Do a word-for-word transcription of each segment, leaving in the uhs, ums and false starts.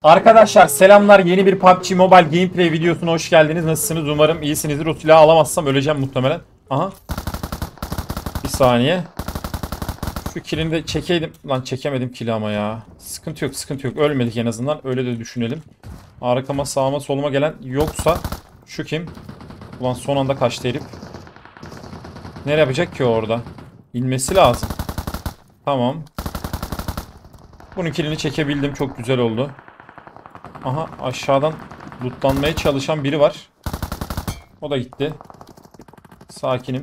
Arkadaşlar selamlar, yeni bir P U B G Mobile gameplay videosuna hoş geldiniz. Nasılsınız? Umarım iyisinizdir. O silahı alamazsam öleceğim muhtemelen. Aha. Bir saniye. Şu kilini de çekeydim. Lan çekemedim kili ama ya. Sıkıntı yok, sıkıntı yok. Ölmedik en azından. Öyle de düşünelim. Arkama, sağıma, soluma gelen yoksa şu kim? Ulan son anda kaçtı herif. Ne yapacak ki orada? İnmesi lazım. Tamam. Bunun kilini çekebildim. Çok güzel oldu. Aha, aşağıdan lootlanmaya çalışan biri var. O da gitti. Sakinim.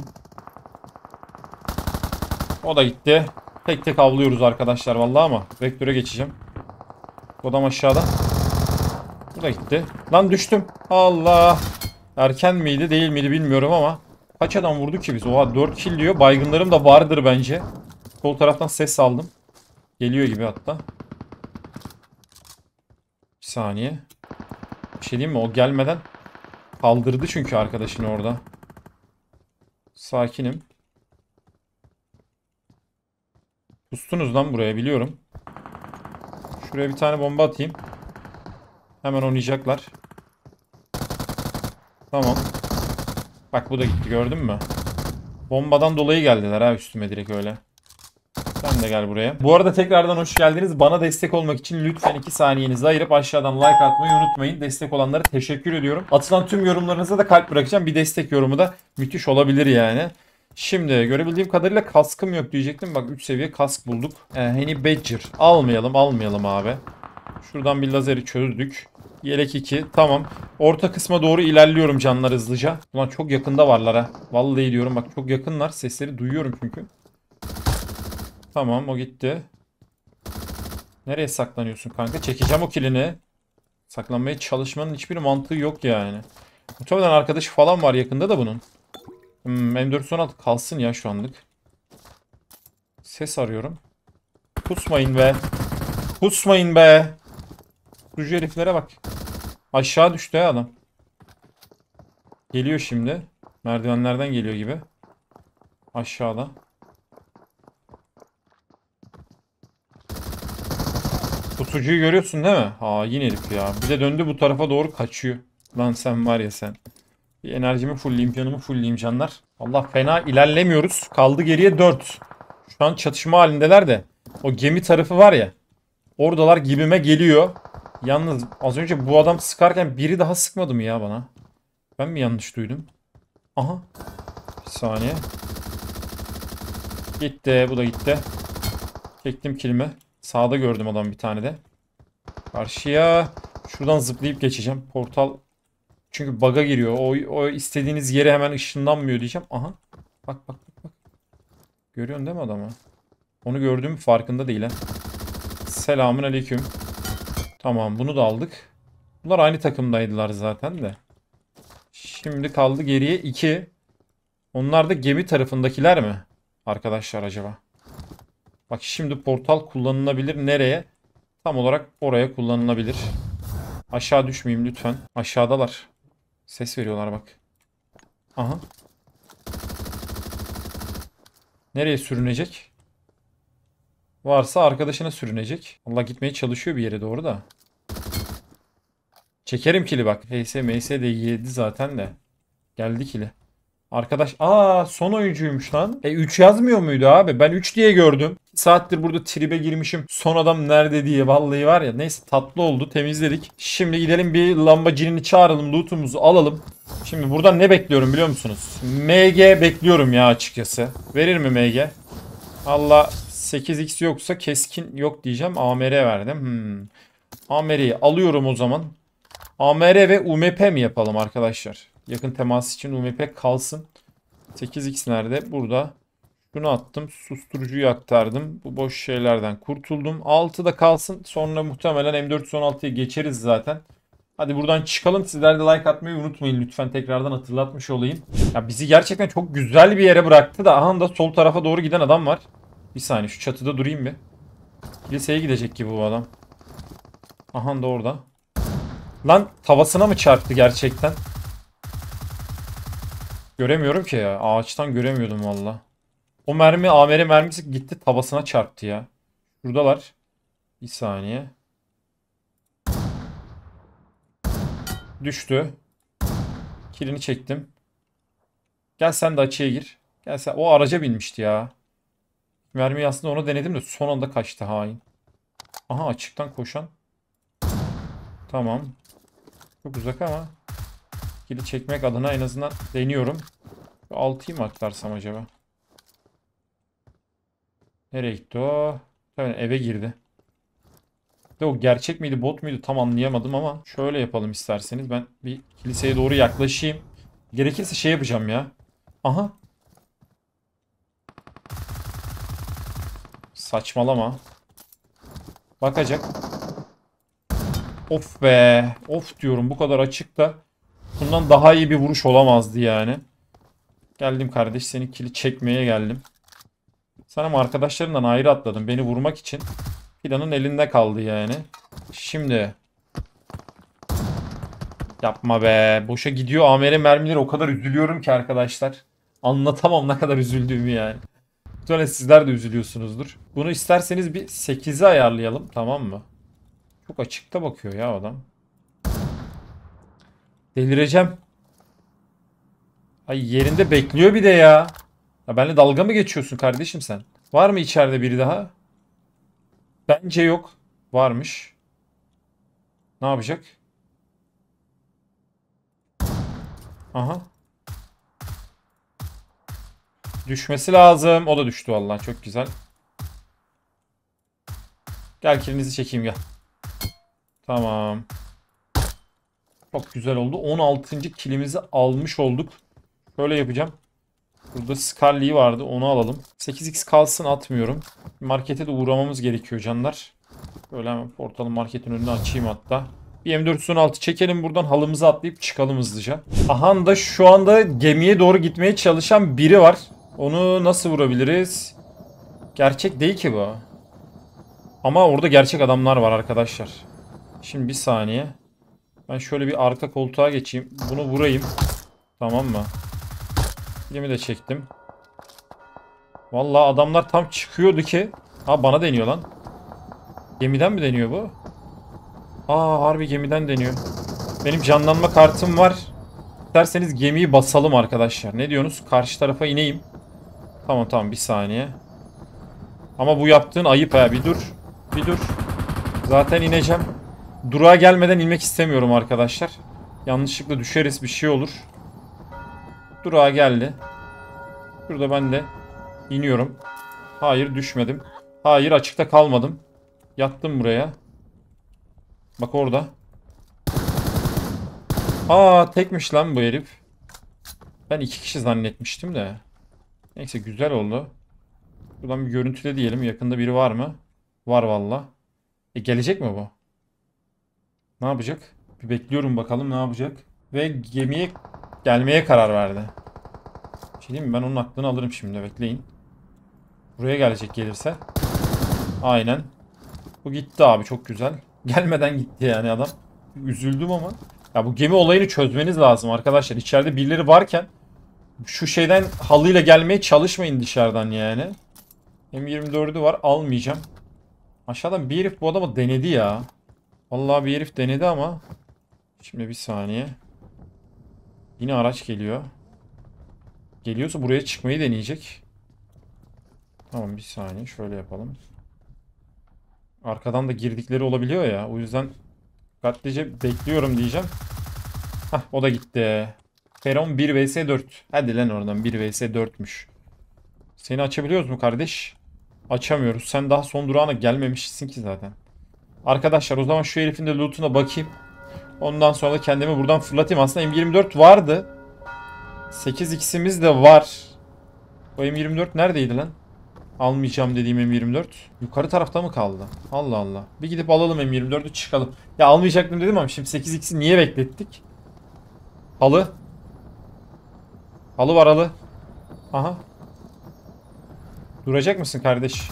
O da gitti. Tek tek avlıyoruz arkadaşlar vallahi ama vektöre geçeceğim. Bu adam aşağıda. Bu da gitti. Lan düştüm. Allah. Erken miydi değil miydi bilmiyorum ama kaç adam vurdu ki biz? Oha, dört kill diyor. Baygınlarım da vardır bence. Sol taraftan ses aldım. Geliyor gibi hatta. Bir saniye. Bir şey diyeyim mi? O gelmeden kaldırdı çünkü arkadaşını orada. Sakinim. Pustunuz lan buraya, biliyorum. Şuraya bir tane bomba atayım. Hemen oynayacaklar. Tamam. Bak bu da gitti, gördün mü? Bombadan dolayı geldiler ha üstüme direkt öyle. Sen de gel buraya. Bu arada tekrardan hoş geldiniz. Bana destek olmak için lütfen iki saniyenizi ayırıp aşağıdan like atmayı unutmayın. Destek olanlara teşekkür ediyorum. Atılan tüm yorumlarınıza da kalp bırakacağım. Bir destek yorumu da müthiş olabilir yani. Şimdi görebildiğim kadarıyla kaskım yok diyecektim. Bak üç seviye kask bulduk. Ee, Honey Badger. Almayalım almayalım abi. Şuradan bir lazeri çözdük. Yelek iki. Tamam. Orta kısma doğru ilerliyorum canlar hızlıca. Ulan çok yakında varlar ha. Vallahi diyorum bak, çok yakınlar. Sesleri duyuyorum çünkü. Tamam, o gitti. Nereye saklanıyorsun kanka? Çekeceğim o kilini. Saklanmaya çalışmanın hiçbir mantığı yok yani. Muhtemelen arkadaşı falan var yakında da bunun. Hmm, M dört yüz on altı kalsın ya şu anlık. Ses arıyorum. Pusmayın be. Pusmayın be. Sucu heriflere bak. Aşağı düştü ya adam. Geliyor şimdi. Merdivenlerden geliyor gibi. Aşağıda. Pusucuyu görüyorsun değil mi? Hain herif ya. Bir de döndü bu tarafa doğru kaçıyor. Lan sen var ya sen. Bir enerjimi fullleyeyim, canımı fullleyeyim canlar. Allah, fena ilerlemiyoruz. Kaldı geriye dört. Şu an çatışma halindeler de. O gemi tarafı var ya. Oradalar gibime geliyor. Yalnız az önce bu adam sıkarken biri daha sıkmadı mı ya bana? Ben mi yanlış duydum? Aha. Bir saniye. Gitti. Bu da gitti. Çektim kilimi. Sağda gördüm adam bir tane de. Karşıya. Şuradan zıplayıp geçeceğim. Portal. Çünkü bug'a giriyor. O, o istediğiniz yere hemen ışınlanmıyor diyeceğim. Aha. Bak bak bak. bak. Görüyorsun değil mi adamı? Onu gördüğüm farkında değil ha. Selamun aleyküm. Tamam, bunu da aldık. Bunlar aynı takımdaydılar zaten de. Şimdi kaldı geriye iki. Onlar da gemi tarafındakiler mi? Arkadaşlar acaba? Bak şimdi portal kullanılabilir. Nereye? Tam olarak oraya kullanılabilir. Aşağı düşmeyeyim lütfen. Aşağıdalar. Ses veriyorlar bak. Aha. Nereye sürünecek? Varsa arkadaşına sürünecek. Allah, gitmeye çalışıyor bir yere doğru da. Çekerim kili bak. H S M S de yedi zaten de. Geldi kili. Arkadaş, aa son oyuncuymuş lan. E üç yazmıyor muydu abi? Ben üç diye gördüm. iki saattir burada tribe girmişim. Son adam nerede diye. Vallahi var ya. Neyse, tatlı oldu. Temizledik. Şimdi gidelim bir Lamborghini'ni çağıralım. Loot'umuzu alalım. Şimdi buradan ne bekliyorum biliyor musunuz? M G bekliyorum ya açıkçası. Verir mi M G? Allah, sekiz x yoksa keskin yok diyeceğim. A M R verdim. Hmm. A M R'yi alıyorum o zaman. A M R ve U M P mi yapalım arkadaşlar? Yakın temas için U M P kalsın. sekiz x nerede? Burada. Şunu attım. Susturucuyu aktardım. Bu boş şeylerden kurtuldum. altı da kalsın. Sonra muhtemelen M dört yüz on altıya geçeriz zaten. Hadi buradan çıkalım. Sizler de like atmayı unutmayın. Lütfen tekrardan hatırlatmış olayım. Ya bizi gerçekten çok güzel bir yere bıraktı da. Aha da sol tarafa doğru giden adam var. Bir saniye şu çatıda durayım bir. Kiliseye gidecek gibi bu adam. Aha da orada. Lan tavasına mı çarptı gerçekten? Göremiyorum ki ya. Ağaçtan göremiyordum valla. O mermi, A M R mermisi gitti tavasına çarptı ya. Şuradalar. Bir saniye. Düştü. Kilini çektim. Gel sen de açıya gir. Gel sen. O araca binmişti ya. Mermiyi aslında ona denedim de son anda kaçtı hain. Aha açıktan koşan. Tamam. Çok uzak ama. Kili çekmek adına en azından deniyorum. altıyı mı aktarsam acaba? Nereye gitti o? Tabii eve girdi. De o gerçek miydi bot muydu tam anlayamadım ama şöyle yapalım isterseniz. Ben bir kiliseye doğru yaklaşayım. Gerekirse şey yapacağım ya. Aha. Saçmalama. Bakacak. Of be. Of diyorum bu kadar açıkta. Bundan daha iyi bir vuruş olamazdı yani. Geldim kardeş seni kili çekmeye geldim. Sen ama arkadaşlarından ayrı atladın. Beni vurmak için planın elinde kaldı yani. Şimdi. Yapma be. Boşa gidiyor A M R mermileri o kadar üzülüyorum ki arkadaşlar. Anlatamam ne kadar üzüldüğümü yani. Muhtemelen sizler de üzülüyorsunuzdur. Bunu isterseniz bir sekize ayarlayalım tamam mı? Çok açıkta bakıyor ya adam. Delireceğim. Ay yerinde bekliyor bir de ya. Ya benimle dalga mı geçiyorsun kardeşim sen? Var mı içeride biri daha? Bence yok. Varmış. Ne yapacak? Aha. Düşmesi lazım. O da düştü vallahi çok güzel. Gel kilinizi çekeyim gel. Tamam. Çok güzel oldu. on altıncı kilimizi almış olduk. Şöyle yapacağım. Burada Scarlet'i vardı. Onu alalım. sekiz x kalsın atmıyorum. Markete de uğramamız gerekiyor canlar. Böyle hemen portalın marketin önünü açayım hatta. Bir M dört yüz on altı çekelim buradan halımızı atlayıp çıkalım hızlıca. Aha da şu anda gemiye doğru gitmeye çalışan biri var. Onu nasıl vurabiliriz? Gerçek değil ki bu. Ama orada gerçek adamlar var arkadaşlar. Şimdi bir saniye. Ben şöyle bir arka koltuğa geçeyim. Bunu vurayım. Tamam mı? Filmi de çektim. Vallahi adamlar tam çıkıyordu ki. Ha bana deniyor lan. Gemiden mi deniyor bu? Aa harbi gemiden deniyor. Benim canlanma kartım var. İsterseniz gemiyi basalım arkadaşlar. Ne diyorsunuz? Karşı tarafa ineyim. Tamam tamam bir saniye. Ama bu yaptığın ayıp ha. Bir dur. Bir dur. Zaten ineceğim. Durağa gelmeden inmek istemiyorum arkadaşlar. Yanlışlıkla düşeriz bir şey olur. Durağa geldi. Şurada ben de iniyorum. Hayır düşmedim. Hayır açıkta kalmadım. Yattım buraya. Bak orada. Aa tekmiş lan bu herif. Ben iki kişi zannetmiştim de. Neyse güzel oldu. Buradan bir görüntüle diyelim. Yakında biri var mı? Var valla. E gelecek mi bu? Ne yapacak? Bir bekliyorum bakalım ne yapacak. Ve gemiye gelmeye karar verdi. Bir şey diyeyim mi? Ben onun aklını alırım şimdi. Bekleyin. Buraya gelecek gelirse. Aynen. Bu gitti abi çok güzel. Gelmeden gitti yani adam. Üzüldüm ama. Ya bu gemi olayını çözmeniz lazım arkadaşlar. İçeride birileri varken şu şeyden halıyla gelmeye çalışmayın dışarıdan yani. M yirmi dördü var almayacağım. Aşağıdan bir herif bu adamı denedi ya. Vallahi bir herif denedi ama. Şimdi bir saniye. Yine araç geliyor. Geliyorsa buraya çıkmayı deneyecek. Tamam bir saniye şöyle yapalım. Arkadan da girdikleri olabiliyor ya. O yüzden dikkatlice bekliyorum diyeceğim. Hah o da gitti. Feron bir vs dört. Hadi lan oradan bir vs dörtmüş. Seni açabiliyoruz mu kardeş? Açamıyoruz. Sen daha son durağına gelmemişsin ki zaten. Arkadaşlar o zaman şu herifin de loot'una bakayım. Ondan sonra da kendimi buradan fırlatayım. Aslında M yirmi dört vardı. sekiz x'imiz de var. O M yirmi dört neredeydi lan? Almayacağım dediğim M yirmi dört. Yukarı tarafta mı kaldı? Allah Allah. Bir gidip alalım M yirmi dördü çıkalım. Ya almayacaktım dedim ama şimdi sekiz x'i niye beklettik? Halı. Halı var halı. Aha. Duracak mısın kardeş?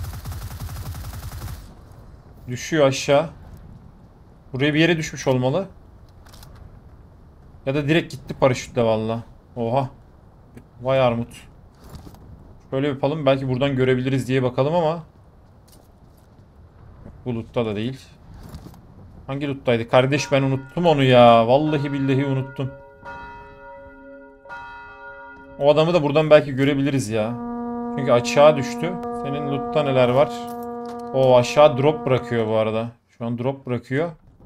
Düşüyor aşağı. Buraya bir yere düşmüş olmalı. Ya da direkt gitti paraşütle valla. Oha. Vay armut. Şöyle yapalım. Belki buradan görebiliriz diye bakalım ama. Bulutta da değil. Hangi loot'taydı? Kardeş ben unuttum onu ya. Vallahi billahi unuttum. O adamı da buradan belki görebiliriz ya. Çünkü aşağı düştü. Senin loot'ta neler var? O aşağı drop bırakıyor bu arada. Şu an drop bırakıyor.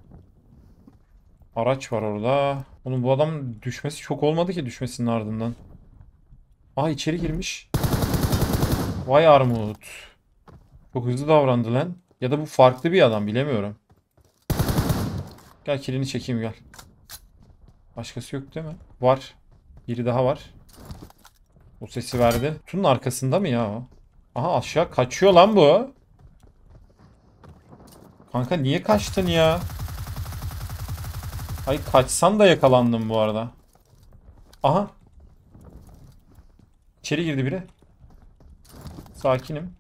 Araç var orada. Oğlum bu adam düşmesi çok olmadı ki düşmesinin ardından. Aa içeri girmiş. Vay armut. Çok hızlı davrandı lan. Ya da bu farklı bir adam bilemiyorum. Gel kilini çekeyim gel. Başkası yok değil mi? Var. Biri daha var. O sesi verdi. Kutunun arkasında mı ya o? Aha aşağı kaçıyor lan bu. Kanka niye kaçtın ya? Ay kaçsan da yakalandım bu arada. Aha. İçeri girdi biri. Sakinim.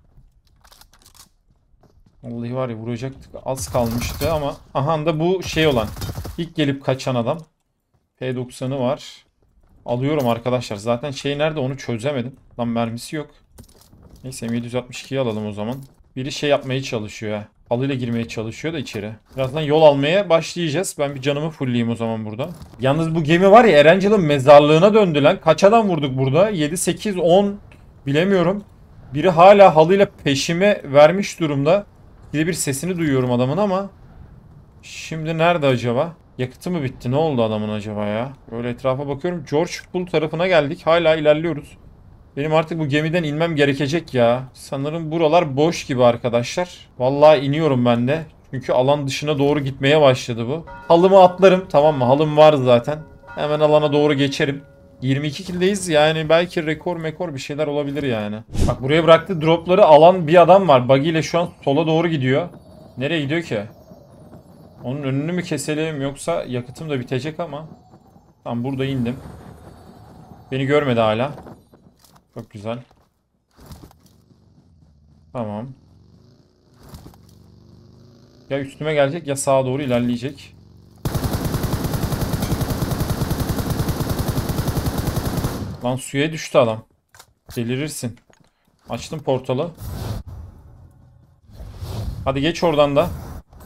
Vallahi var ya vuracaktık. Az kalmıştı ama. Aha da bu şey olan. İlk gelip kaçan adam. P doksanı var. Alıyorum arkadaşlar. Zaten şey nerede onu çözemedim. Lan mermisi yok. Neyse M yedi yüz altmış ikiyi alalım o zaman. Biri şey yapmaya çalışıyor ya. Halıyla girmeye çalışıyor da içeri. Birazdan yol almaya başlayacağız. Ben bir canımı fullleyeyim o zaman burada. Yalnız bu gemi var ya Erangel'ın mezarlığına döndü lan. Kaç adam vurduk burada? yedi, sekiz, on bilemiyorum. Biri hala halıyla peşime vermiş durumda. Bir de bir sesini duyuyorum adamın ama. Şimdi nerede acaba? Yakıtı mı bitti? Ne oldu adamın acaba ya? Böyle etrafa bakıyorum. George Pool tarafına geldik. Hala ilerliyoruz. Benim artık bu gemiden inmem gerekecek ya. Sanırım buralar boş gibi arkadaşlar. Vallahi iniyorum ben de. Çünkü alan dışına doğru gitmeye başladı bu. Halımı atlarım tamam mı? Halım var zaten. Hemen alana doğru geçerim. yirmi iki kill'deyiz yani belki rekor mekor bir şeyler olabilir yani. Bak buraya bıraktığı dropları alan bir adam var. Buggy ile şu an sola doğru gidiyor. Nereye gidiyor ki? Onun önünü mü keselim yoksa yakıtım da bitecek ama. Tamam burada indim. Beni görmedi hala. Çok güzel. Tamam. Ya üstüme gelecek ya sağa doğru ilerleyecek. Lan suya düştü adam. Delirirsin. Açtım portalı. Hadi geç oradan da.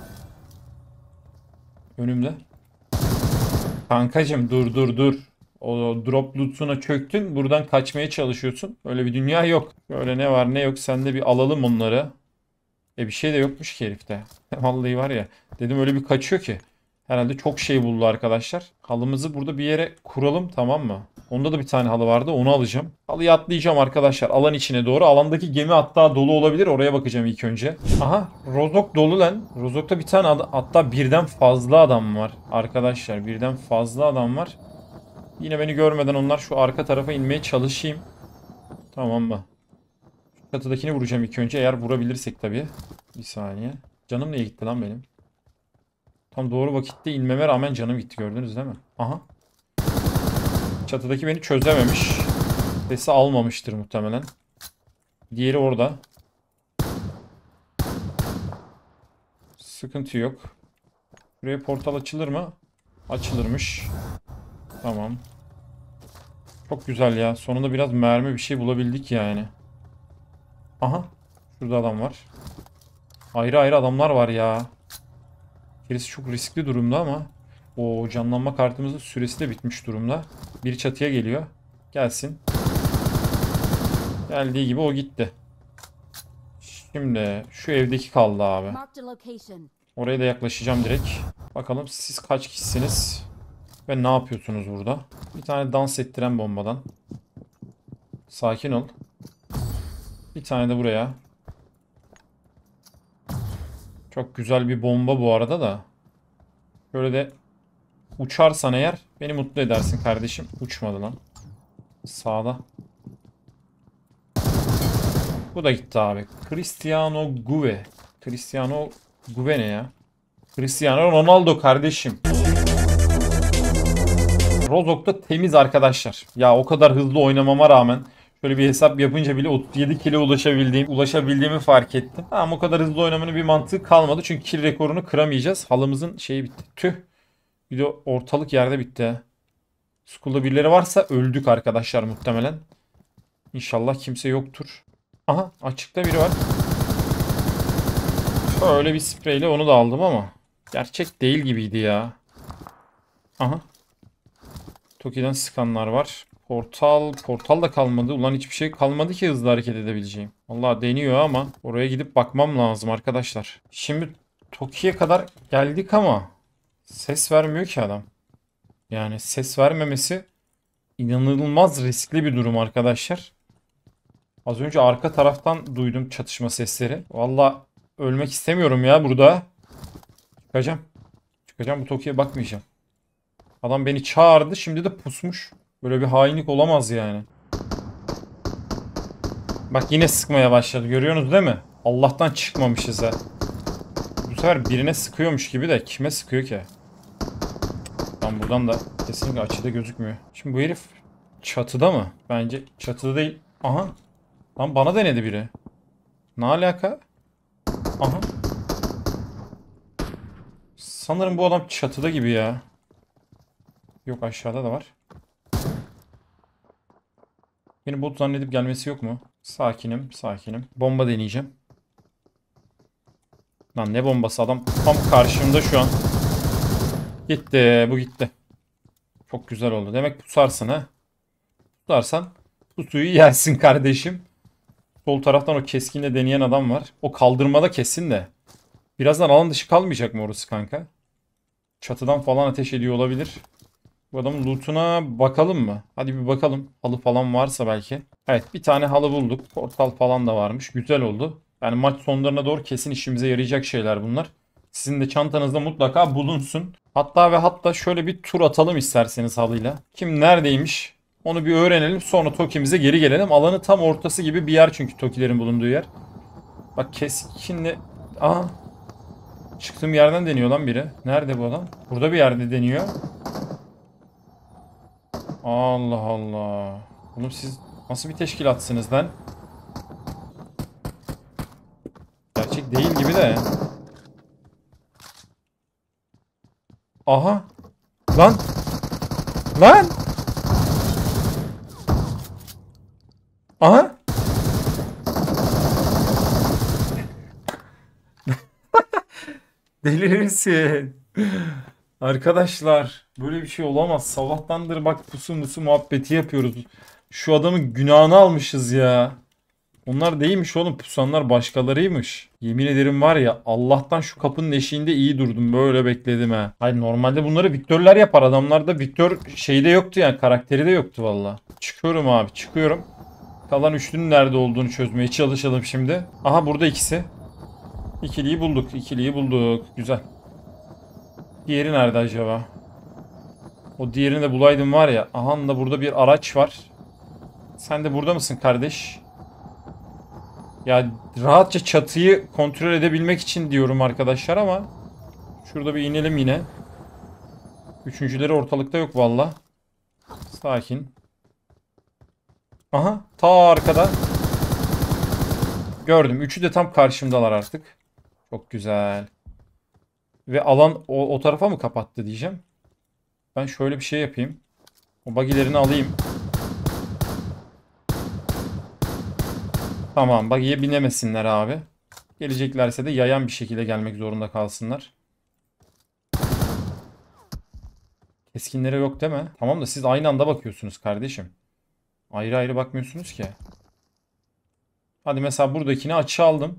Önümde. Kankacım dur dur dur. O drop loot'una çöktün. Buradan kaçmaya çalışıyorsun. Öyle bir dünya yok. Böyle ne var ne yok. Sen de bir alalım onları. E bir şey de yokmuş ki herifte. Vallahi var ya. Dedim öyle bir kaçıyor ki. Herhalde çok şey buldu arkadaşlar. Halımızı burada bir yere kuralım tamam mı? Onda da bir tane halı vardı. Onu alacağım. Halıyı atlayacağım arkadaşlar. Alan içine doğru. Alandaki gemi hatta dolu olabilir. Oraya bakacağım ilk önce. Aha. Rozok dolu lan. Rozok'ta bir tane ad- hatta birden fazla adam var. Arkadaşlar birden fazla adam var. Yine beni görmeden onlar şu arka tarafa inmeye çalışayım. Tamam mı? Şu çatıdakini vuracağım ilk önce. Eğer vurabilirsek tabii. Bir saniye. Canım niye gitti lan benim? Tam doğru vakitte inmeme rağmen canım gitti gördünüz değil mi? Aha. Çatıdaki beni çözememiş. Sesi almamıştır muhtemelen. Diğeri orada. Sıkıntı yok. Buraya portal açılır mı? Açılırmış. Tamam. Çok güzel ya. Sonunda biraz mermi bir şey bulabildik yani. Aha. Şurada adam var. Ayrı ayrı adamlar var ya. Birisi çok riskli durumda ama. O canlanma kartımızın süresi de bitmiş durumda. Biri çatıya geliyor. Gelsin. Geldiği gibi o gitti. Şimdi şu evdeki kaldı abi. Oraya da yaklaşacağım direkt. Bakalım siz kaç kişisiniz? Ve ne yapıyorsunuz burada? Bir tane dans ettiren bombadan. Sakin ol. Bir tane de buraya. Çok güzel bir bomba bu arada da. Böyle de uçarsan eğer beni mutlu edersin kardeşim. Uçmadı lan. Sağda. Bu da gitti abi. Cristiano Guve. Cristiano Guve ne ya? Cristiano Ronaldo kardeşim. Rozok'ta temiz arkadaşlar. Ya o kadar hızlı oynamama rağmen şöyle bir hesap yapınca bile otuz yedi kill'e ulaşabildiğim, ulaşabildiğimi fark ettim. Ama o kadar hızlı oynamanın bir mantığı kalmadı. Çünkü kill rekorunu kıramayacağız. Halımızın şeyi bitti. Tüh. Bir de ortalık yerde bitti. School'da birileri varsa öldük arkadaşlar muhtemelen. İnşallah kimse yoktur. Aha açıkta biri var. Öyle bir spreyle onu da aldım ama. Gerçek değil gibiydi ya. Aha. Toki'den sıkanlar var. Portal, portal da kalmadı. Ulan hiçbir şey kalmadı ki hızlı hareket edebileceğim. Allah deniyor ama oraya gidip bakmam lazım arkadaşlar. Şimdi Toki'ye kadar geldik ama ses vermiyor ki adam. Yani ses vermemesi inanılmaz riskli bir durum arkadaşlar. Az önce arka taraftan duydum çatışma sesleri. Valla ölmek istemiyorum ya burada. Çıkacağım. Çıkacağım, bu Toki'ye bakmayacağım. Adam beni çağırdı, şimdi de pusmuş. Böyle bir hainlik olamaz yani. Bak yine sıkmaya başladı, görüyorsunuz değil mi? Allah'tan çıkmamışız ha. Bu sefer birine sıkıyormuş gibi de kime sıkıyor ki? Tam buradan da kesinlikle açıda gözükmüyor. Şimdi bu herif çatıda mı? Bence çatıda değil. Aha. Lan bana denedi biri. Ne alaka? Aha. Sanırım bu adam çatıda gibi ya. Yok, aşağıda da var. Beni bot zannedip gelmesi yok mu? Sakinim, sakinim. Bomba deneyeceğim. Lan ne bombası, adam tam karşımda şu an. Gitti, bu gitti. Çok güzel oldu. Demek pusarsın ha. Pusarsan pusuyu yersin kardeşim. Sol taraftan o keskinle deneyen adam var. O kaldırmada kesin de. Birazdan alan dışı kalmayacak mı orası kanka? Çatıdan falan ateş ediyor olabilir. Bu adamın lootuna bakalım mı? Hadi bir bakalım. Halı falan varsa belki. Evet, bir tane halı bulduk. Portal falan da varmış. Güzel oldu. Yani maç sonlarına doğru kesin işimize yarayacak şeyler bunlar. Sizin de çantanızda mutlaka bulunsun. Hatta ve hatta şöyle bir tur atalım isterseniz halıyla. Kim neredeymiş? Onu bir öğrenelim. Sonra Toki'mize geri gelelim. Alanı tam ortası gibi bir yer çünkü Toki'lerin bulunduğu yer. Bak keskinle... Aa. Çıktığım yerden deniyor lan biri. Nerede bu adam? Burada bir yerde deniyor. Allah Allah. Oğlum siz nasıl bir teşkilatsınız lan? Gerçek değil gibi de. Aha. Lan. Lan. Aha. Delirirsin. Arkadaşlar böyle bir şey olamaz. Sabahtandır bak pusu musu muhabbeti yapıyoruz. Şu adamın günahını almışız ya. Onlar değilmiş oğlum, pusanlar başkalarıymış. Yemin ederim var ya, Allah'tan şu kapının eşiğinde iyi durdum, böyle bekledim ha. Hayır, normalde bunları Viktörler yapar, adamlarda Viktör şeyde yoktu yani, karakteri de yoktu valla. Çıkıyorum abi, çıkıyorum. Kalan üçlünün nerede olduğunu çözmeye çalışalım şimdi. Aha, burada ikisi. İkiliyi bulduk, ikiliyi bulduk, güzel. Diğeri nerede acaba? O diğerini de bulaydım var ya. Aha da burada bir araç var. Sen de burada mısın kardeş? Ya rahatça çatıyı kontrol edebilmek için diyorum arkadaşlar ama şurada bir inelim yine. Üçüncüleri ortalıkta yok valla. Sakin. Aha, ta arkada. Gördüm. Üçü de tam karşımdalar artık. Çok güzel. Ve alan o, o tarafa mı kapattı diyeceğim. Ben şöyle bir şey yapayım. O bagilerini alayım. Tamam, buggy'ye binemesinler abi. Geleceklerse de yayan bir şekilde gelmek zorunda kalsınlar. Keskinlere yok değil mi? Tamam da siz aynı anda bakıyorsunuz kardeşim. Ayrı ayrı bakmıyorsunuz ki. Hadi mesela buradakini açığa aldım.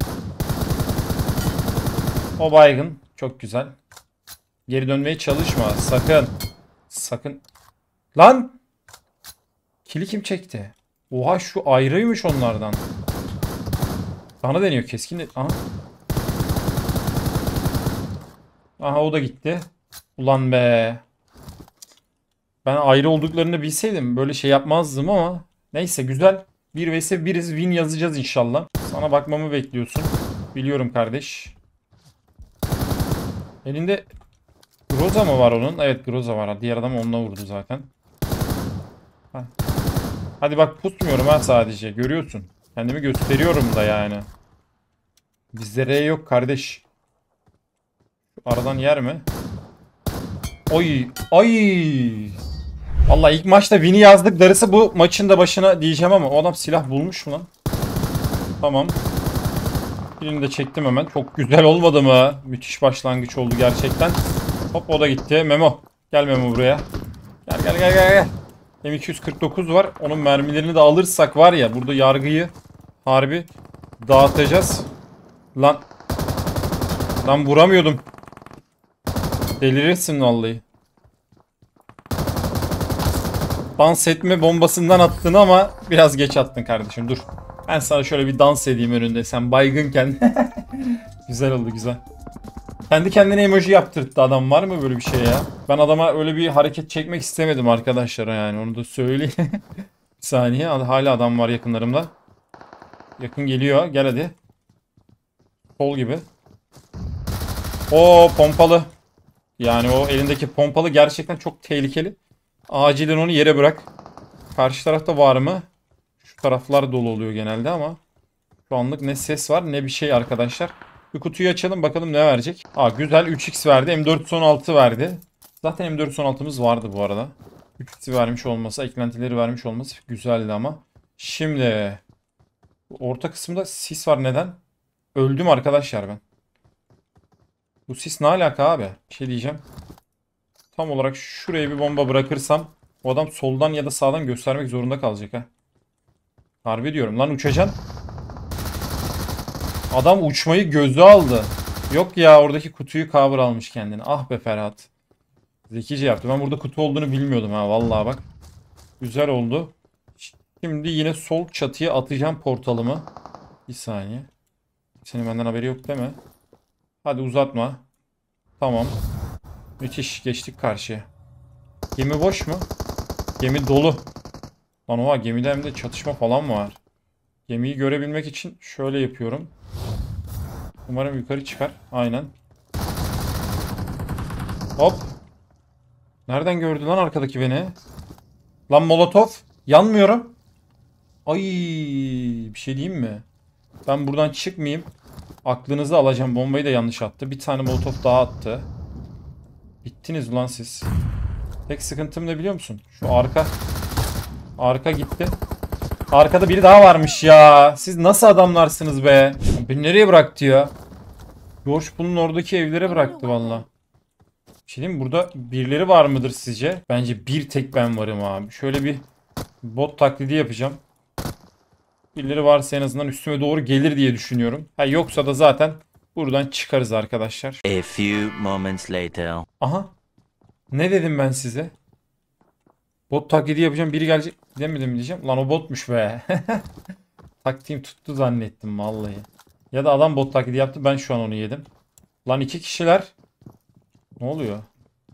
O baygın. Çok güzel. Geri dönmeye çalışma. Sakın. Sakın. Lan! Kili kim çekti? Oha, şu ayrıymış onlardan. Bana deniyor keskin. Aha. Aha, o da gitti. Ulan be. Ben ayrı olduklarını bilseydim böyle şey yapmazdım ama. Neyse, güzel. bir vs biriz, win yazacağız inşallah. Sana bakmamı bekliyorsun. Biliyorum kardeş. Elinde Groza mı var onun? Evet, Groza var. Diğer adam onunla vurdu zaten. Heh. Hadi bak, pusmuyorum ha sadece. Görüyorsun. Kendimi gösteriyorum da yani. Bizde R yok kardeş. Şu aradan yer mi? Oy. Ay. Vallahi ilk maçta win'i yazdık. Darısı bu maçın da başına diyeceğim ama o adam silah bulmuş mu lan? Tamam. Birini de çektim hemen. Çok güzel olmadı mı? Müthiş başlangıç oldu gerçekten. Hop o da gitti. Memo. Gel Memo buraya. Gel gel gel gel gel. M iki yüz kırk dokuz var. Onun mermilerini de alırsak var ya, burada yargıyı harbi dağıtacağız. Lan. Lan vuramıyordum. Delirirsin vallahi. Dans etme bombasından attın ama biraz geç attın kardeşim. Dur. Ben sana şöyle bir dans edeyim önünde. Sen baygınken. Güzel oldu, güzel. Kendi kendine emoji yaptırttı adam. Var mı böyle bir şey ya? Ben adama öyle bir hareket çekmek istemedim arkadaşlar yani. Onu da söyleyeyim. Bir saniye. Hala adam var yakınlarımda. Yakın geliyor. Gel hadi. Sol gibi. O pompalı. Yani o elindeki pompalı gerçekten çok tehlikeli. Acilen onu yere bırak. Karşı tarafta var mı? Şu taraflar dolu oluyor genelde ama şu anlık ne ses var ne bir şey arkadaşlar. Bir kutuyu açalım bakalım ne verecek. Aa güzel, üç x verdi. M dört yüz on altı verdi. Zaten M dört yüz on altımız vardı bu arada. üç x'i vermiş olması, eklentileri vermiş olması güzeldi ama. Şimdi orta kısımda sis var, neden? Öldüm arkadaşlar ben. Bu sis ne alaka abi? Bir şey diyeceğim. Tam olarak şuraya bir bomba bırakırsam o adam soldan ya da sağdan göstermek zorunda kalacak ha. Harbi diyorum lan, uçacaksın. Adam uçmayı göze aldı. Yok ya, oradaki kutuyu cover almış kendini. Ah be Ferhat. Zekice yaptı. Ben burada kutu olduğunu bilmiyordum ha, vallahi bak. Güzel oldu. Şimdi yine sol çatıya atacağım portalımı. Bir saniye. Senin benden haberi yok değil mi? Hadi uzatma. Tamam. Müthiş, geçtik karşıya. Gemi boş mu? Gemi dolu. Lan oha, gemide hem de çatışma falan var. Gemiyi görebilmek için şöyle yapıyorum. Umarım yukarı çıkar. Aynen. Hop. Nereden gördü lan arkadaki beni? Lan Molotov. Yanmıyorum. Ay, bir şey diyeyim mi? Ben buradan çıkmayayım. Aklınızı alacağım. Bombayı da yanlış attı. Bir tane Molotov daha attı. Bittiniz ulan siz. Tek sıkıntım ne biliyor musun? Şu arka. Arka gitti. Arkada biri daha varmış ya. Siz nasıl adamlarsınız be? Beni nereye bıraktı ya? George Bull'un oradaki evlere bıraktı valla. Bir şey diyeyim mi? Burada birileri var mıdır sizce? Bence bir tek ben varım abi. Şöyle bir bot taklidi yapacağım. Birileri varsa en azından üstüme doğru gelir diye düşünüyorum. Ha, yoksa da zaten buradan çıkarız arkadaşlar. A few moments later. Aha. Ne dedim ben size? Bot taklidi yapacağım. Biri gelecek demedim mi diyeceğim. Lan o botmuş be. Taktiğim tuttu zannettim vallahi. Ya da adam bot taklidi yaptı. Ben şu an onu yedim. Lan iki kişiler. Ne oluyor?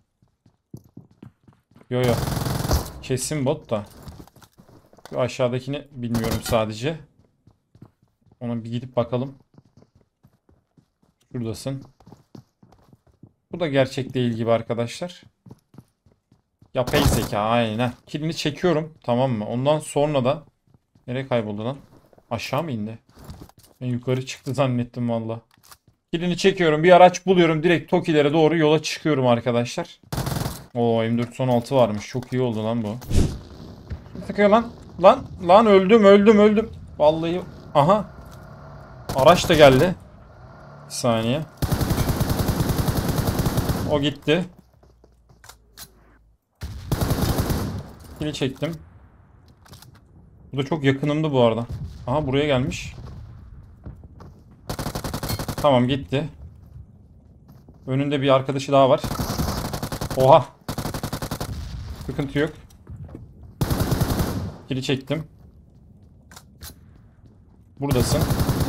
Yo yo. Kesin bot da. Şu aşağıdakini bilmiyorum sadece. Ona bir gidip bakalım. Şuradasın. Bu da gerçek değil gibi arkadaşlar. Yapay zeka aynen. Kilini çekiyorum, tamam mı? Ondan sonra da nereye kayboldu lan? Aşağı mı indi? Ben yukarı çıktı zannettim valla. Kilini çekiyorum, bir araç buluyorum, direkt Tokilere doğru yola çıkıyorum arkadaşlar. Oo, M dört yüz on altı varmış, çok iyi oldu lan bu. Sıkıyor lan. Lan lan öldüm öldüm öldüm. Vallahi aha. Araç da geldi. Bir saniye. O gitti. Kili çektim. Bu da çok yakınımdı bu arada. Aha, buraya gelmiş. Tamam, gitti. Önünde bir arkadaşı daha var. Oha. Sıkıntı yok. Kili çektim. Buradasın.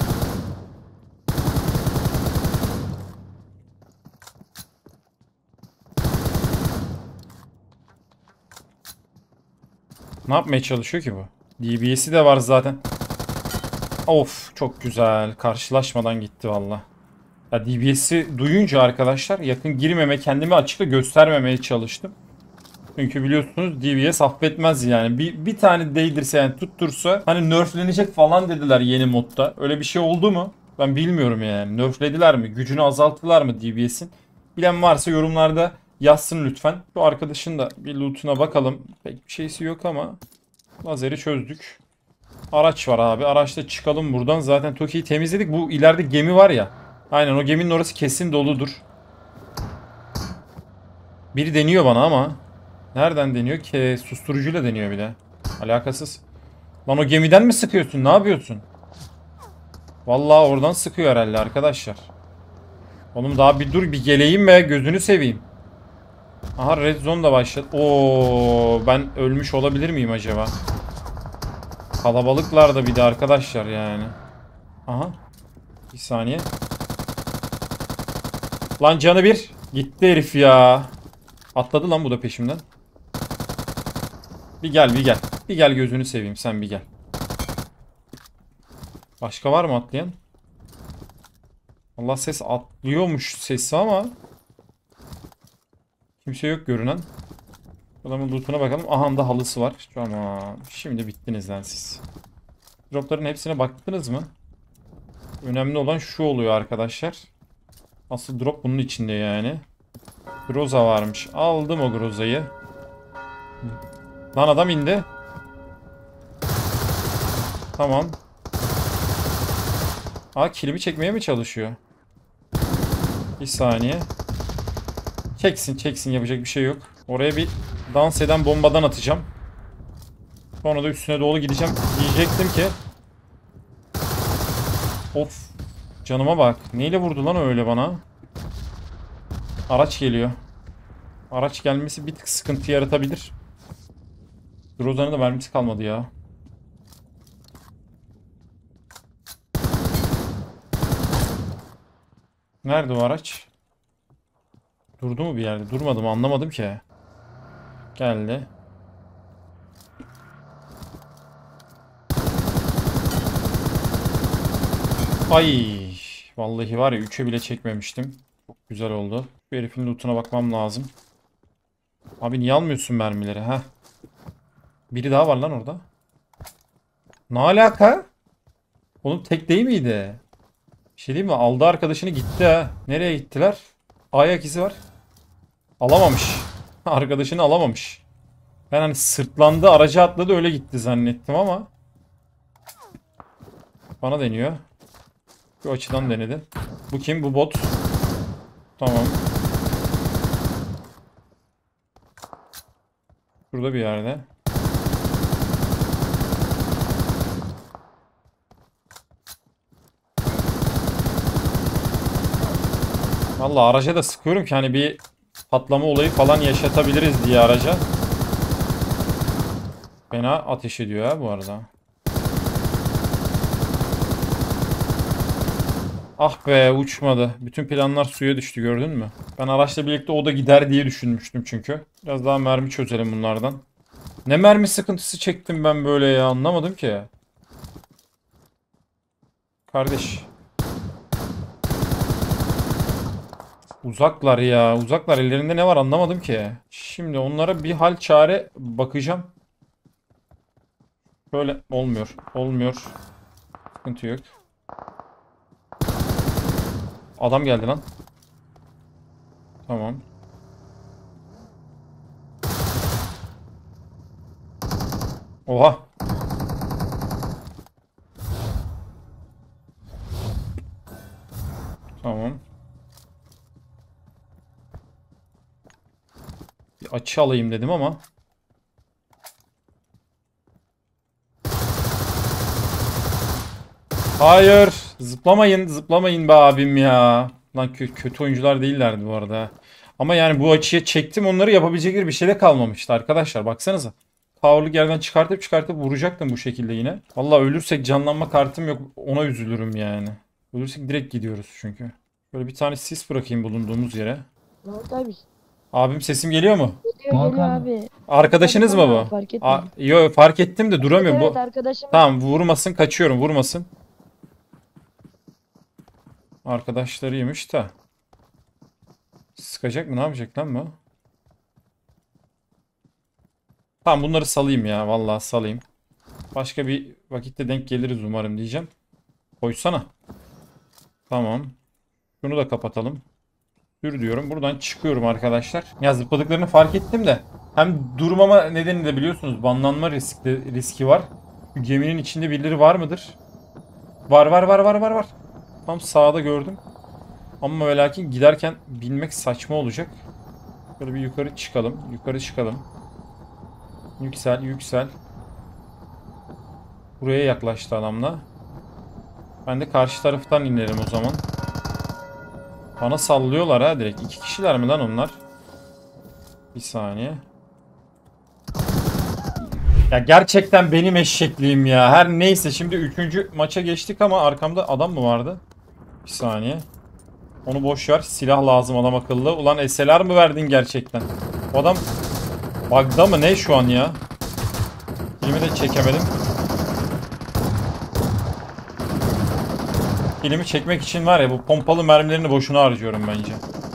Ne yapmaya çalışıyor ki bu? D B S'i de var zaten. Of, çok güzel. Karşılaşmadan gitti valla. Ya D B S'i duyunca arkadaşlar yakın girmeme, kendimi açıkta göstermemeye çalıştım. Çünkü biliyorsunuz D B S affetmez yani. Bir, bir tane değdirse yani, tuttursa hani nerflenecek falan dediler yeni modda. Öyle bir şey oldu mu? Ben bilmiyorum yani. Nerflediler mi? Gücünü azalttılar mı D B S'in? Bilen varsa yorumlarda yazsın lütfen. Şu arkadaşın da bir loot'una bakalım. Pek bir şeysi yok ama lazeri çözdük. Araç var abi. Araçla çıkalım buradan. Zaten Toki'yi temizledik. Bu ileride gemi var ya. Aynen o geminin orası kesin doludur. Biri deniyor bana ama. Nereden deniyor ki? Susturucuyla deniyor bir de. Alakasız. Lan o gemiden mi sıkıyorsun? Ne yapıyorsun? Vallahi oradan sıkıyor herhalde arkadaşlar. Oğlum daha bir dur, bir geleyim be, gözünü seveyim. Aha Red Zone da başladı. Oo, ben ölmüş olabilir miyim acaba? Kalabalıklar da bir de arkadaşlar yani. Aha. Bir saniye. Lan canı bir. Gitti herif ya. Atladı lan bu da peşimden. Bir gel bir gel. Bir gel gözünü seveyim, sen bir gel. Başka var mı atlayan? Allah, ses atlıyormuş sesi ama. Kimse yok görünen. Adamın lootuna bakalım. Aha da halısı var. Tamam. Şimdi bittiniz lan siz. Dropların hepsine baktınız mı? Önemli olan şu oluyor arkadaşlar. Asıl drop bunun içinde yani. Groza varmış. Aldım o Groza'yı. Lan adam indi. Tamam. Aa, kilimi çekmeye mi çalışıyor? Bir saniye. Çeksin çeksin, yapacak bir şey yok. Oraya bir dans eden bombadan atacağım. Sonra da üstüne doğru gideceğim. Diyecektim ki. Of. Canıma bak. Neyle vurdu lan öyle bana? Araç geliyor. Araç gelmesi bir tık sıkıntı yaratabilir. Groza'nın da mermisi kalmadı ya. Nerede o araç? Durdu mu bir yerde? Durmadı mı? Anlamadım ki. Geldi. Ay. Vallahi var ya, üçe bile çekmemiştim. Çok güzel oldu. Bu herifin lootuna bakmam lazım. Abi niye almıyorsun mermileri ha? Biri daha var lan orada. Ne alaka? Oğlum tek değil miydi? Bir şey diyeyim mi? Aldı arkadaşını gitti ha. Nereye gittiler? Ayak izi var. Alamamış. Arkadaşını alamamış. Ben hani sırtlandı, araca atladı, öyle gitti zannettim ama. Bana deniyor. Bu açıdan denedi. Bu kim? Bu bot. Tamam. Şurada bir yerde. Vallahi araca da sıkıyorum ki hani bir patlama olayı falan yaşatabiliriz diye araca. Fena ateş ediyor ha bu arada. Ah be, uçmadı. Bütün planlar suya düştü, gördün mü? Ben araçla birlikte o da gider diye düşünmüştüm çünkü. Biraz daha mermi çözelim bunlardan. Ne mermi sıkıntısı çektim ben böyle ya, anlamadım ki. Kardeş. Uzaklar ya. Uzaklar. Ellerinde ne var anlamadım ki. Şimdi onlara bir hal çare bakacağım. Böyle olmuyor. Olmuyor. Sıkıntı yok. Adam geldi lan. Tamam. Oha. Tamam. Bir açı alayım dedim ama. Hayır. Zıplamayın. Zıplamayın be abim ya. Lan kö kötü oyuncular değillerdi bu arada. Ama yani bu açıya çektim, onları yapabilecekleri bir şey de kalmamıştı arkadaşlar. Baksanıza. Power'lı yerden çıkartıp çıkartıp vuracaktım bu şekilde yine. Vallahi ölürsek canlanma kartım yok. Ona üzülürüm yani. Ölürsek direkt gidiyoruz çünkü. Böyle bir tane sis bırakayım bulunduğumuz yere. Mahmut abi. Abim sesim geliyor mu? Geliyor Mahmut geliyor abi. abi. Arkadaşınız mı bu? Fark A etmedim. yo, fark ettim de duramıyorum. Evet Bu arkadaşım. tamam, vurmasın, kaçıyorum, vurmasın. Arkadaşlarıymış da. Sıkacak mı, ne yapacak lan bu? Tamam, bunları salayım ya, vallahi salayım. Başka bir vakitte denk geliriz umarım diyeceğim. Koysana. Tamam. Şunu da kapatalım. Sür diyorum. Buradan çıkıyorum arkadaşlar. Ya zıpladıklarını fark ettim de. Hem durmama nedeni de biliyorsunuz banlanma riski, riski var. Şu geminin içinde birileri var mıdır? Var var var var var var. Tam sağda gördüm. Ama ve lakin giderken binmek saçma olacak. Böyle bir yukarı çıkalım. Yukarı çıkalım. Yüksel yüksel. Buraya yaklaştı adamla. Ben de karşı taraftan inerim o zaman. Bana sallıyorlar ha direkt. İki kişiler mi lan onlar? Bir saniye. Ya gerçekten benim eşekliğim ya. Her neyse şimdi üçüncü maça geçtik ama arkamda adam mı vardı? Bir saniye. Onu boş ver. Silah lazım adam akıllı. Ulan S L R mı verdin gerçekten? O adam bug'da mı ne şu an ya? Filmi de çekemedim. Filmi çekmek için var ya bu pompalı mermilerini boşuna harcıyorum bence.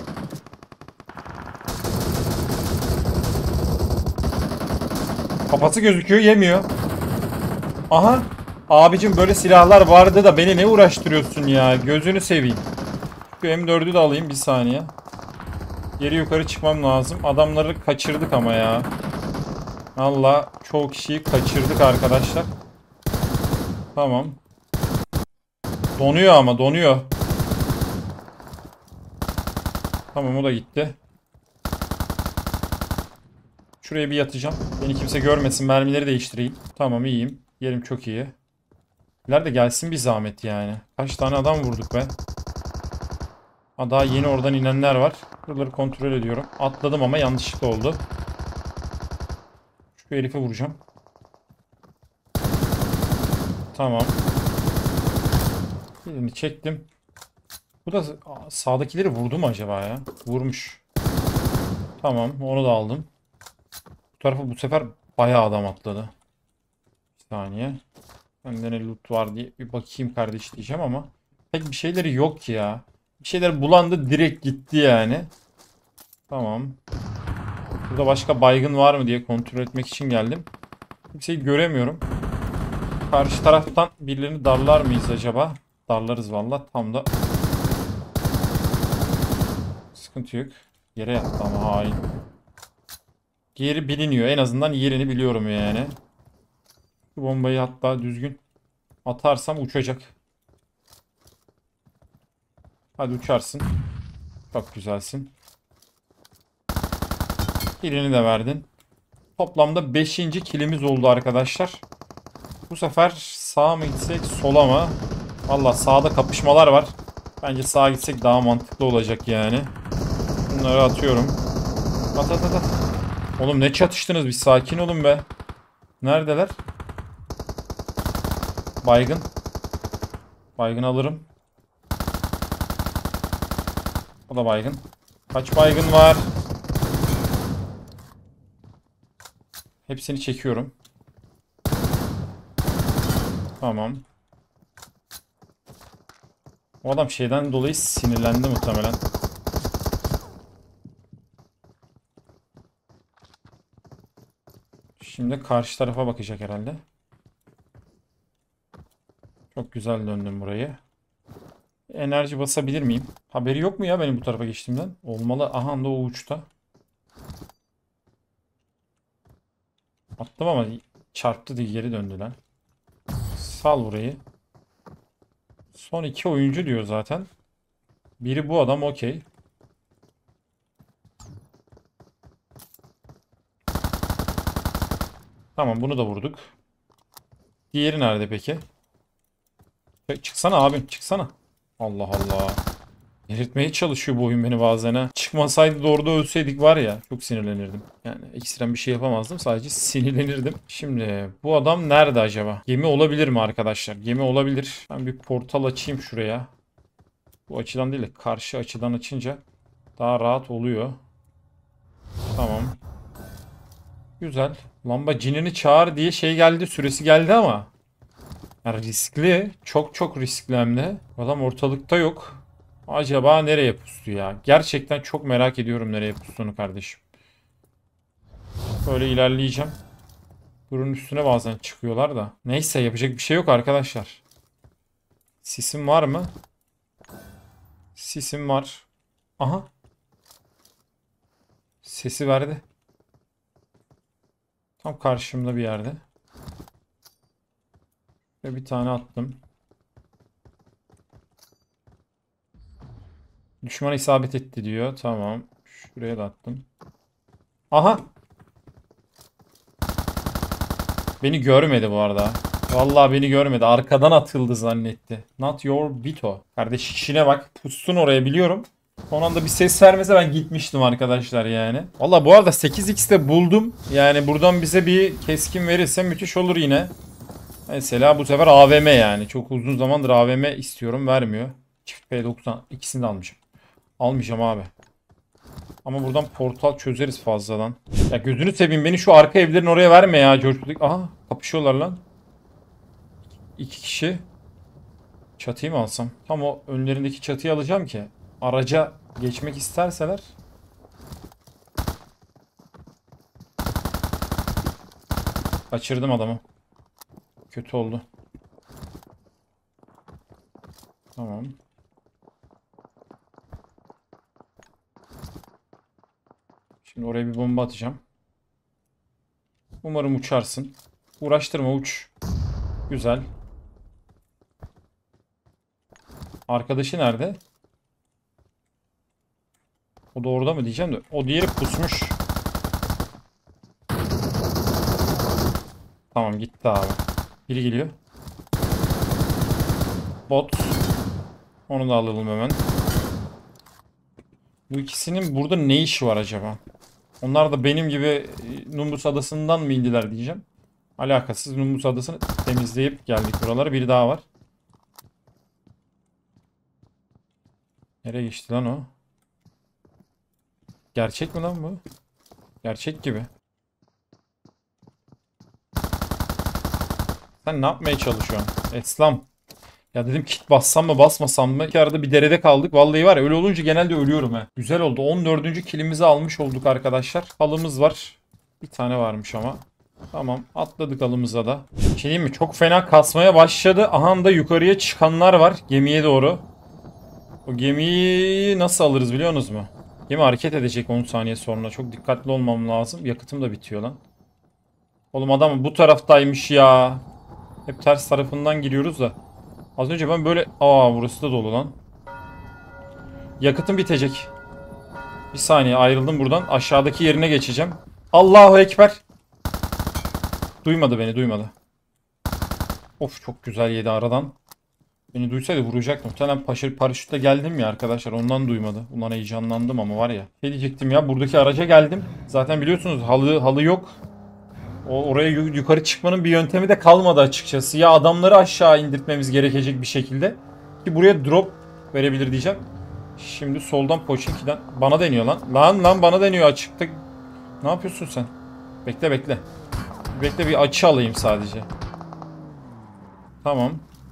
Kafası gözüküyor, yemiyor. Aha. Abicim böyle silahlar vardı da beni ne uğraştırıyorsun ya? Gözünü seveyim. Şu M dördü de alayım bir saniye. Geri yukarı çıkmam lazım. Adamları kaçırdık ama ya. Valla çoğu kişiyi kaçırdık arkadaşlar. Tamam. Donuyor ama donuyor. Tamam o da gitti. Şuraya bir yatacağım. Beni kimse görmesin. Mermileri değiştireyim. Tamam iyiyim. Yerim çok iyi. İleride gelsin bir zahmet yani. Kaç tane adam vurduk be. Ha, daha yeni oradan inenler var. Buraları kontrol ediyorum. Atladım ama yanlışlıkla oldu. Şu herife vuracağım. Tamam. Birini çektim. Bu da sağdakileri vurdu mu acaba ya? Vurmuş. Tamam onu da aldım. Bu tarafa bu sefer bayağı adam atladı. Bir saniye. Bende ne loot var diye bir bakayım kardeş diyeceğim ama pek bir şeyleri yok ki ya. Bir şeyler bulandı direkt gitti yani. Tamam. Burada başka baygın var mı diye kontrol etmek için geldim. Kimseyi göremiyorum. Karşı taraftan birilerini darlar mıyız acaba? Darlarız valla. Tam da sıkıntı yok. Yere yattı ama hain. Yeri biliniyor. En azından yerini biliyorum yani. Bu bombayı hatta düzgün atarsam uçacak. Hadi uçarsın. Çok güzelsin. Birini de verdin. Toplamda beşinci kilimiz oldu arkadaşlar. Bu sefer sağa mı gitsek sola mı? Valla sağda kapışmalar var. Bence sağa gitsek daha mantıklı olacak yani. Bunları atıyorum. At at at at. Oğlum ne çatıştınız bir sakin olun be. Neredeler? Baygın. Baygın alırım. O da baygın. Kaç baygın var? Hepsini çekiyorum. Tamam. O adam şeyden dolayı sinirlendi muhtemelen. Şimdi karşı tarafa bakacak herhalde. Çok güzel döndüm burayı. Enerji basabilir miyim? Haberi yok mu ya benim bu tarafa geçtiğimden? Olmalı. Aha da o uçta. Attım ama çarptı diye geri döndü lan. Sal burayı. Son iki oyuncu diyor zaten. Biri bu adam okey. Tamam bunu da vurduk. Diğeri nerede peki? Çıksana abim çıksana. Allah Allah. Eritmeye çalışıyor bu oyun beni bazen ha. Çıkmasaydı doğru da ölseydik var ya çok sinirlenirdim. Yani ekstrem bir şey yapamazdım sadece sinirlenirdim. Şimdi bu adam nerede acaba? Gemi olabilir mi arkadaşlar? Gemi olabilir. Ben bir portal açayım şuraya. Bu açıdan değil de karşı açıdan açınca daha rahat oluyor. Tamam. Güzel. Lamba cinini çağır diye şey geldi süresi geldi ama. Yani riskli. Çok çok riskli hem de. Adam ortalıkta yok. Acaba nereye pustu ya? Gerçekten çok merak ediyorum nereye pustuğunu kardeşim. Böyle ilerleyeceğim. Burun üstüne bazen çıkıyorlar da. Neyse yapacak bir şey yok arkadaşlar. Sisim var mı? Sisim var. Aha. Sesi verdi. Tam karşımda bir yerde. Ve bir tane attım. Düşmana isabet etti diyor. Tamam. Şuraya da attım. Aha. Beni görmedi bu arada. Vallahi beni görmedi. Arkadan atıldı zannetti. Not your Bito. Kardeş işine bak. Pussun oraya biliyorum. Son anda bir ses vermese ben gitmiştim arkadaşlar yani. Valla bu arada sekiz x'te buldum. Yani buradan bize bir keskin verirse müthiş olur yine. Mesela bu sefer A V M yani. Çok uzun zamandır A V M istiyorum. Vermiyor. Çift P doksan. İkisini de almışım. Almayacağım abi. Ama buradan portal çözeriz fazladan. Ya gözünü seveyim beni şu arka evlerin oraya verme ya George. Aha kapışıyorlar lan. İki kişi. Çatıyı mı alsam? Tam o önlerindeki çatıyı alacağım ki. Araca geçmek isterseler. Kaçırdım adamı. Kötü oldu. Tamam. Şimdi oraya bir bomba atacağım. Umarım uçarsın. Uğraştırma uç. Güzel. Arkadaşı nerede? O da orada mı diyeceğim de. O diğeri pusmuş. Tamam gitti abi. Biri geliyor. Bot. Onu da alalım hemen. Bu ikisinin burada ne işi var acaba? Onlar da benim gibi Numbus Adası'ndan mı indiler diyeceğim. Alakasız Numbus Adası'nı temizleyip geldik buralara. Biri daha var. Nereye geçti lan o? Gerçek mi lan bu? Gerçek gibi. Sen ne yapmaya çalışıyorsun? Eslam. Ya dedim kit bassam mı basmasam mı? İki arada bir derede kaldık. Vallahi var ya öyle olunca genelde ölüyorum he. Güzel oldu. on dördüncü kilimizi almış olduk arkadaşlar. Halımız var. Bir tane varmış ama. Tamam atladık halımıza da. Bir şey diyeyim mi? Çok fena kasmaya başladı. Aha da yukarıya çıkanlar var. Gemiye doğru. O gemiyi nasıl alırız biliyorsunuz mu? Gemi hareket edecek on saniye sonra. Çok dikkatli olmam lazım. Yakıtım da bitiyor lan. Oğlum adam bu taraftaymış ya. Hep ters tarafından giriyoruz da. Az önce ben böyle... Aa burası da dolu lan. Yakıtım bitecek. Bir saniye ayrıldım buradan. Aşağıdaki yerine geçeceğim. Allahu Ekber. Duymadı beni duymadı. Of çok güzel yedi aradan. Beni duysaydı vuracaktım. Muhtemelen paşır paraşütle geldim ya arkadaşlar. Ondan duymadı. Ulan heyecanlandım ama var ya. Ne diyecektim ya buradaki araca geldim. Zaten biliyorsunuz halı halı yok. O oraya yukarı çıkmanın bir yöntemi de kalmadı açıkçası. Ya adamları aşağı indirtmemiz gerekecek bir şekilde. Ki buraya drop verebilir diyeceğim. Şimdi soldan Pochinki'den bana deniyor lan. Lan lan bana deniyor açıkta. Ne yapıyorsun sen? Bekle bekle. Bekle bir açı alayım sadece. Tamam.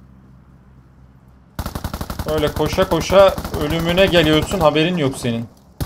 Öyle koşa koşa ölümüne geliyorsun haberin yok senin.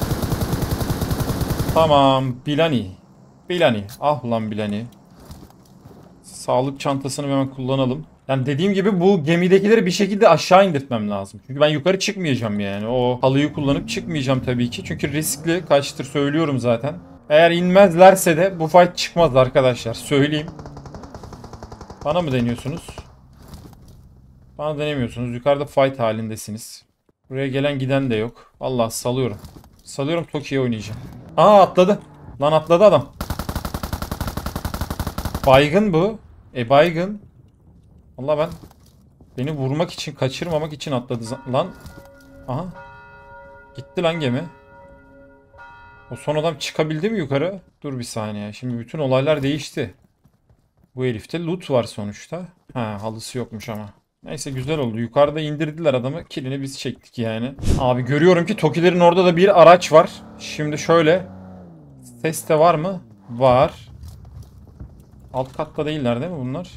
Tamam Bilani. Bilani. Ah lan Bilani. Sağlık çantasını hemen kullanalım. Yani dediğim gibi bu gemidekileri bir şekilde aşağı indirtmem lazım. Çünkü ben yukarı çıkmayacağım yani. O halıyı kullanıp çıkmayacağım tabii ki. Çünkü riskli. Kaçtır söylüyorum zaten. Eğer inmezlerse de bu fight çıkmaz arkadaşlar. Söyleyeyim. Bana mı deniyorsunuz? Bana denemiyorsunuz. Yukarıda fight halindesiniz. Buraya gelen giden de yok. Allah salıyorum. Salıyorum Tokyo'ya oynayacağım. Aa atladı. Lan atladı adam. Baygın bu. E baygın. Valla ben beni vurmak için kaçırmamak için atladı lan. Aha. Gitti lan gemi. O son adam çıkabildi mi yukarı? Dur bir saniye. Şimdi bütün olaylar değişti. Bu herifte loot var sonuçta. Ha halısı yokmuş ama. Neyse güzel oldu. Yukarıda indirdiler adamı. Kilini biz çektik yani. Abi görüyorum ki Tokilerin orada da bir araç var. Şimdi şöyle. Ses de var mı? Var. Alt katta değiller değil mi bunlar?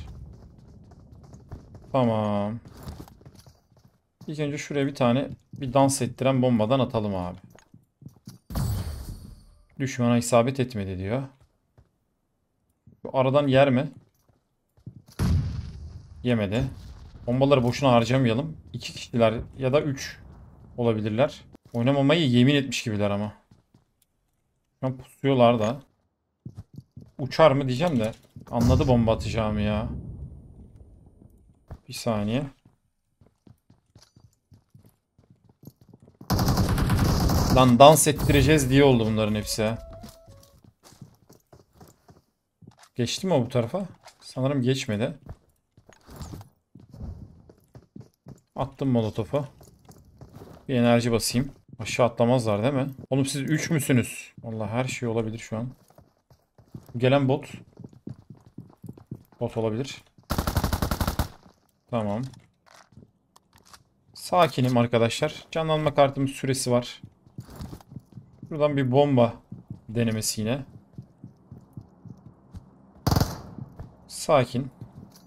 Tamam. İlk önce şuraya bir tane bir dans ettiren bombadan atalım abi. Düşmana isabet etmedi diyor. Şu aradan yer mi? Yemedi. Bombaları boşuna harcamayalım. İki kişiler ya da üç olabilirler. Oynamamayı yemin etmiş gibiler ama. Şu an pusuyorlar da. Uçar mı diyeceğim de. Anladı bomba atacağımı ya. Bir saniye. Lan dans ettireceğiz diye oldu bunların hepsi ha. Geçti mi o bu tarafa? Sanırım geçmedi. Attım molotofu. Bir enerji basayım. Aşağı atlamazlar değil mi? Oğlum siz üç müsünüz? Vallahi her şey olabilir şu an. Gelen bot. Bot olabilir. Tamam. Sakinim arkadaşlar. Canlanma kartımın süresi var. Buradan bir bomba denemesi yine. Sakin.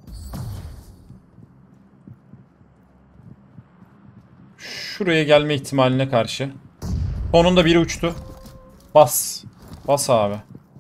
Şuraya gelme ihtimaline karşı. Sonunda biri uçtu. Bas. Bas abi.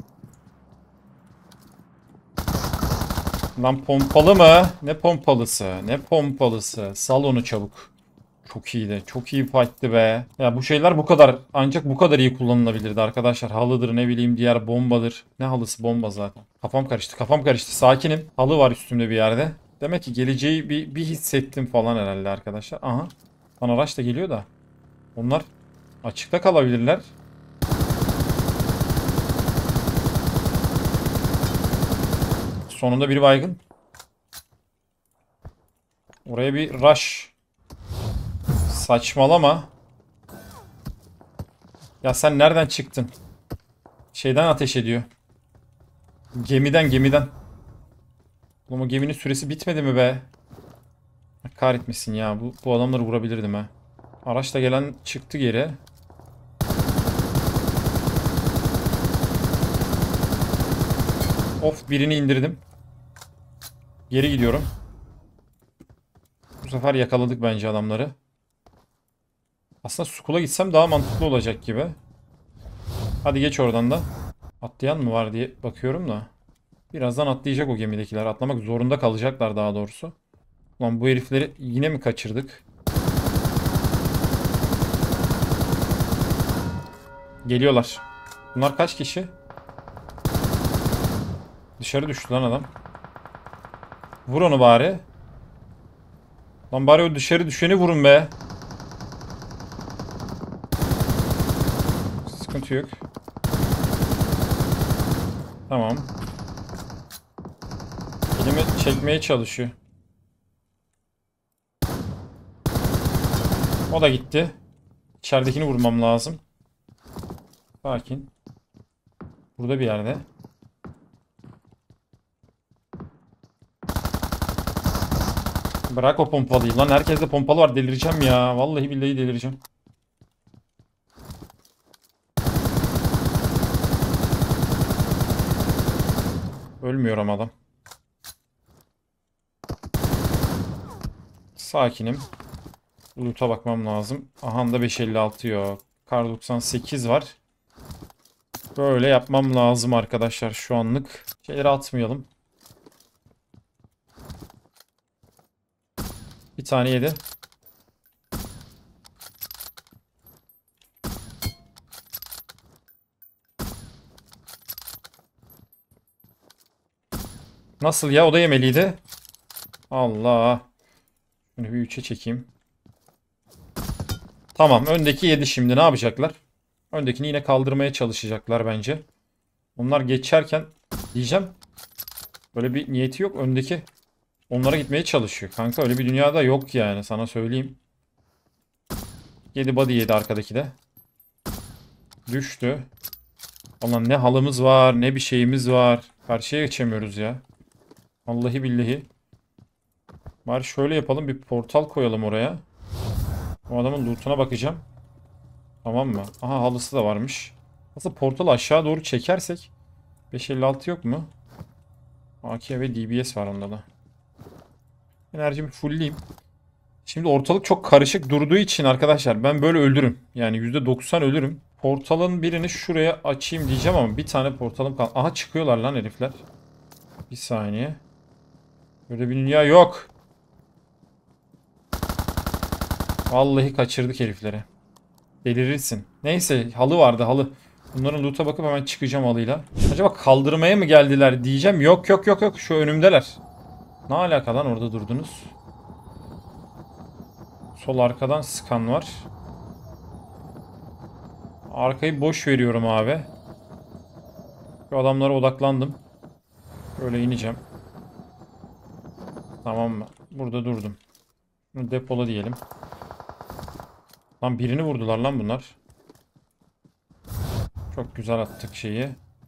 Lan pompalı mı? Ne pompalısı? Ne pompalısı? Sal onu çabuk. Çok iyiydi. Çok iyi fight'tı be. Ya bu şeyler bu kadar. Ancak bu kadar iyi kullanılabilirdi arkadaşlar. Halıdır ne bileyim diğer bombadır. Ne halısı bomba zaten. Kafam karıştı. Kafam karıştı. Sakinim. Halı var üstümde bir yerde. Demek ki geleceği bir, bir hissettim falan herhalde arkadaşlar. Aha. Lan araç da geliyor da. Onlar açıkta kalabilirler. Sonunda bir baygın. Oraya bir rush. Saçmalama. Ya sen nereden çıktın? Şeyden ateş ediyor. Gemiden gemiden. Oğlum o geminin süresi bitmedi mi be? Kahretmesin ya. Bu, bu adamları vurabilirdim ha. Araçla gelen çıktı geri. Of, birini indirdim. Geri gidiyorum. Bu sefer yakaladık bence adamları. Aslında Skull'a gitsem daha mantıklı olacak gibi. Hadi geç oradan da. Atlayan mı var diye bakıyorum da. Birazdan atlayacak o gemidekiler. Atlamak zorunda kalacaklar daha doğrusu. Ulan bu herifleri yine mi kaçırdık? Geliyorlar. Bunlar kaç kişi? Dışarı düştü lan adam. Vur onu bari. Lan bari o dışarı düşeni vurun be. Sıkıntı yok. Tamam. Elimi çekmeye çalışıyor. O da gitti. İçeridekini vurmam lazım. Sakin. Burada bir yerde. Bırak o pompalıyı. Lan herkeste pompalı var. Delireceğim ya. Vallahi billahi delireceğim. Ölmüyor ama adam. Sakinim. Loot'a bakmam lazım. Aha da beş elli altı yok. Kar doksan sekiz var. Böyle yapmam lazım arkadaşlar şu anlık. Şeyleri atmayalım. Bir tane yedi. Nasıl ya? O da yemeliydi. Allah. Şunu bir üçe çekeyim. Tamam. Öndeki yedi şimdi. Ne yapacaklar? Öndekini yine kaldırmaya çalışacaklar bence. Onlar geçerken diyeceğim. Böyle bir niyeti yok. Öndeki onlara gitmeye çalışıyor. Kanka öyle bir dünyada yok yani. Sana söyleyeyim. yedi body yedi arkadaki de. Düştü. Ulan ne halımız var ne bir şeyimiz var. Karşıya geçemiyoruz ya. Vallahi billahi. Bari şöyle yapalım, bir portal koyalım oraya. O adamın lootuna bakacağım. Tamam mı? Aha halısı da varmış. Nasıl portalı aşağı doğru çekersek. beş elli altı yok mu? A K ve D B S var onda da. Enerjimi fullleyeyim. Şimdi ortalık çok karışık durduğu için arkadaşlar ben böyle öldürürüm. Yani yüzde doksan ölürüm. Portalın birini şuraya açayım diyeceğim ama bir tane portalım kaldı. Aha çıkıyorlar lan herifler. Bir saniye. Böyle bir dünya yok. Vallahi kaçırdık herifleri. Delirirsin. Neyse halı vardı halı. Bunların loot'a bakıp hemen çıkacağım halıyla. Acaba kaldırmaya mı geldiler diyeceğim. Yok yok yok yok şu önümdeler. Ne alaka lan orada durdunuz? Sol arkadan sıkan var. Arkayı boş veriyorum abi. Şu adamlara odaklandım. Böyle ineceğim. Tamam mı? Burada durdum. Bunu depola diyelim. Lan birini vurdular lan bunlar. Çok güzel attık şeyi.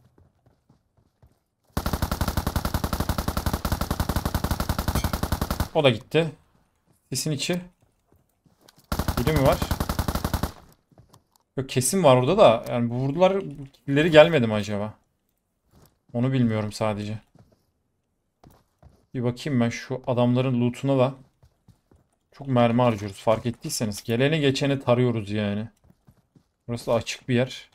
O da gitti. Kesin içi. Biri mi var? Yok, kesin var orada da. Yani bu vurdular, birileri gelmedi mi acaba? Onu bilmiyorum sadece. Bir bakayım ben şu adamların lootuna da. Çok mermi harcıyoruz fark ettiyseniz. Geleni geçeni tarıyoruz yani. Burası da açık bir yer.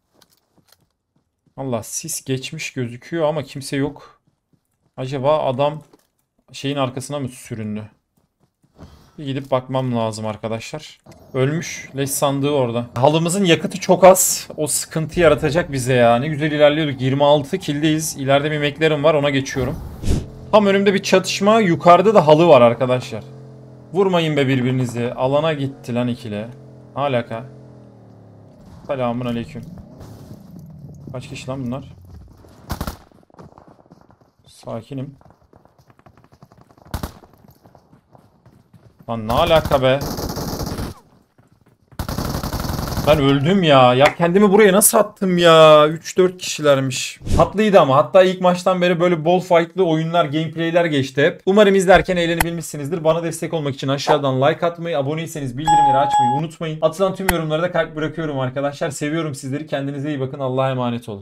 Allah, sis geçmiş gözüküyor ama kimse yok. Acaba adam şeyin arkasına mı süründü? Bir gidip bakmam lazım arkadaşlar. Ölmüş. Leş sandığı orada. Halımızın yakıtı çok az. O sıkıntı yaratacak bize ya. Ne güzel ilerliyorduk. yirmi altı killdeyiz. İleride bir McLaren var. Ona geçiyorum. Tam önümde bir çatışma. Yukarıda da halı var arkadaşlar. Vurmayın be birbirinizi. Alana gitti lan ikili. Alaka. Selamun aleyküm. Kaç kişi lan bunlar? Sakinim. Lan ne alaka be? Ben öldüm ya. Ya kendimi buraya nasıl attım ya? üç dört kişilermiş. Tatlıydı ama. Hatta ilk maçtan beri böyle bol fight'lı oyunlar, gameplay'ler geçti hep. Umarım izlerken eğlenebilmişsinizdir. Bana destek olmak için aşağıdan like atmayı, aboneyseniz bildirimleri açmayı unutmayın. Atılan tüm yorumlara da kalp bırakıyorum arkadaşlar. Seviyorum sizleri. Kendinize iyi bakın. Allah'a emanet olun.